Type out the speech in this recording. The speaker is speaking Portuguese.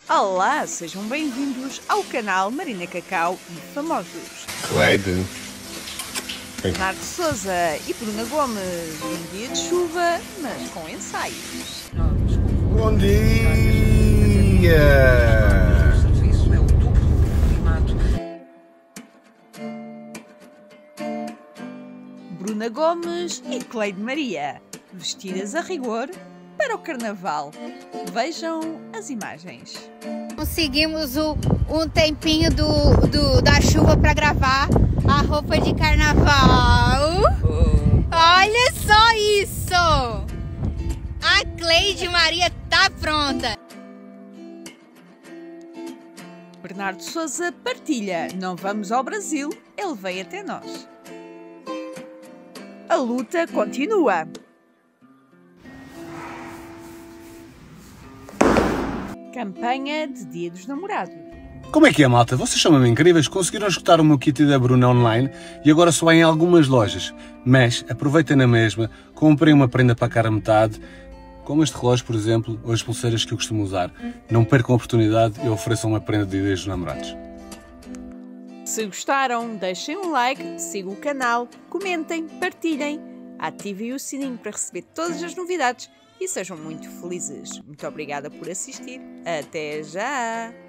Olá, sejam bem-vindos ao canal Marina Cacau e Famosos. Cleide. Bernardo Souza e Bruna Gomes, um dia de chuva, mas com ensaios. Bom dia! Bruna Gomes e Cleide Maria, vestidas a rigor para o carnaval. Vejam as imagens. Conseguimos um tempinho da chuva para gravar a roupa de carnaval. Olha só isso! A Cleide Maria tá pronta. Bernardo Souza partilha: não vamos ao Brasil, ele veio até nós. A luta continua. Campanha de Dia dos Namorados. Como é que é, malta? Vocês são mesmo incríveis, conseguiram escutar o meu kit da Bruna online e agora só há em algumas lojas. Mas aproveitem na mesma, comprem uma prenda para a cara metade, como este relógio, por exemplo, ou as pulseiras que eu costumo usar. Não percam a oportunidade e ofereçam uma prenda de Dias dos Namorados. Se gostaram, deixem um like, sigam o canal, comentem, partilhem, ativem o sininho para receber todas as novidades e sejam muito felizes. Muito obrigada por assistir. Até já!